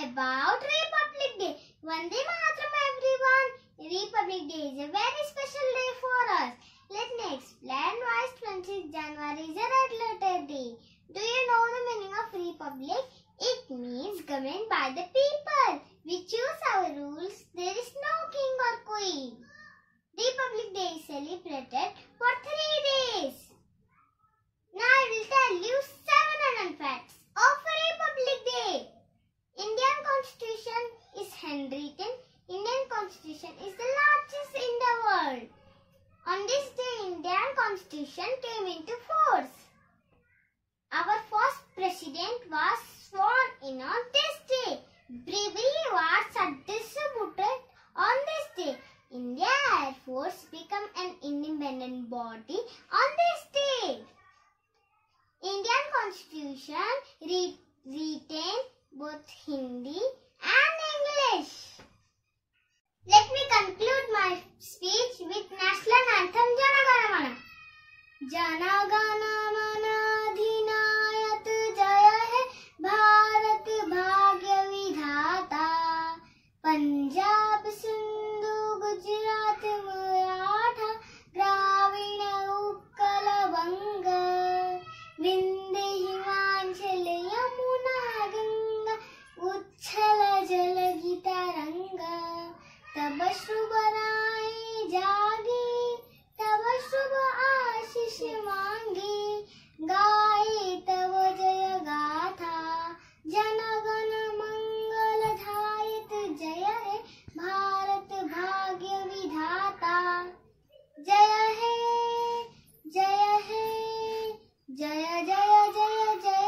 about Republic Day. Vande Mataram everyone. Republic Day is a very special day for us. Let me explain why 26th January is a red letter day. Do you know the meaning of Republic? It means governed by the people. We choose our rules. There is no king or queen. Republic Day is celebrated for 3 days. Now I will tell you 7 facts of Republic Day. Indian Constitution is handwritten. Indian Constitution is the largest in the world. On this day, Indian Constitution came into force. Our first president was sworn in on this day. Bravery awards are distributed on this day. Indian Air Force became an independent body on this day. Indian Constitution retained both Hindi and English. Let me conclude my speech with national anthem Jana Gana Mana. Jana Gana Mana Adhinayat Jaya Hai Bharat Bhagya Vidhata Punjab Sindhu Gujarat Maratha Dravida Utkal Banga Vindhya Himachal Yamuna Ganga Uchala Jala Gitaranga तब शुभ राय जागे तब शुभ आशीष मांगे गाए तब जय गाथा जन गण मंगल धायत जय है भारत भाग्य विधाता जय है जय जय जय जय